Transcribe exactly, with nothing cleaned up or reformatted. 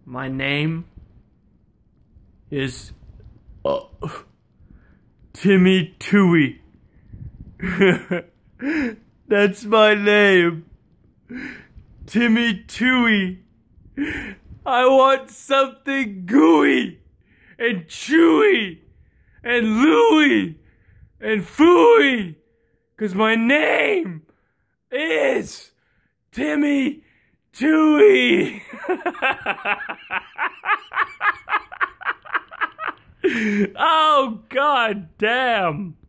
My name is uh, Timmy Tooey. That's my name. Timmy Tooey. I want something gooey and chewy and Louie and Fooey. Cause my name is Timmy Tooey. Oh, god damn.